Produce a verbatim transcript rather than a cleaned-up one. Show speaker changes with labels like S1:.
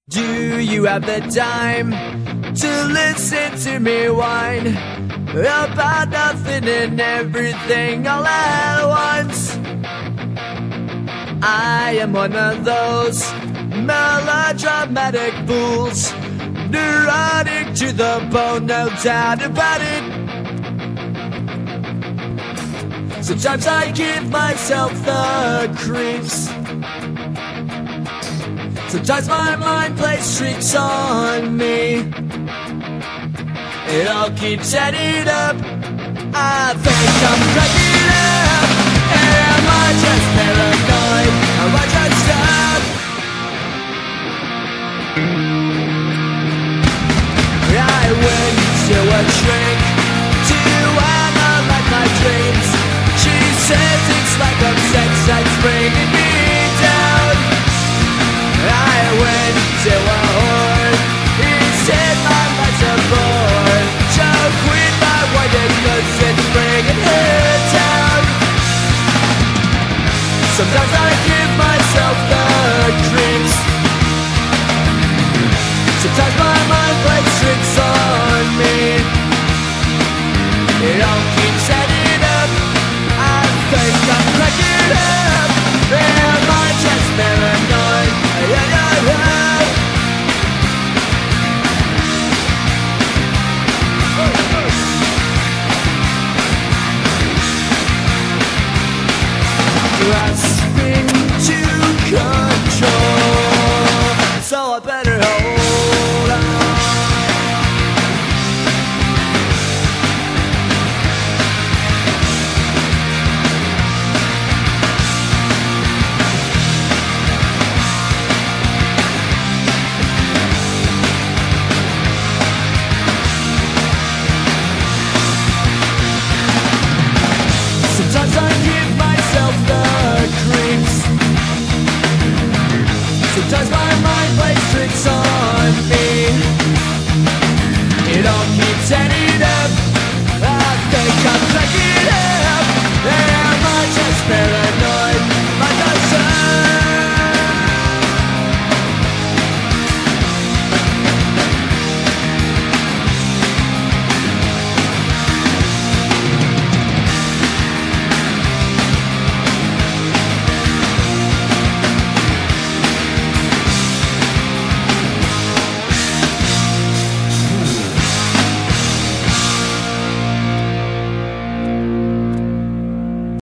S1: Do you have the time to listen to me whine about nothing and everything all at once? I am one of those melodramatic fools, neurotic to the bone, no doubt about it. Sometimes I give myself the creeps. Sometimes my mind plays tricks on me. It all keeps adding up. I think I'm cracking up. Am I just paranoid? Am I just up? I went to a shrink to analyze my dreams. She says it's like a sex that's bringing me down. I went to a whore. He said my life's a bore. So quit my wife cause it's bringing her down. Sometimes I give myself the creeps. Sometimes my mind plays tricks on me. It all keeps adding up. I think I'm cracking up. Am I just paranoid? Yeah, yeah, yeah. Grasping to control, so I better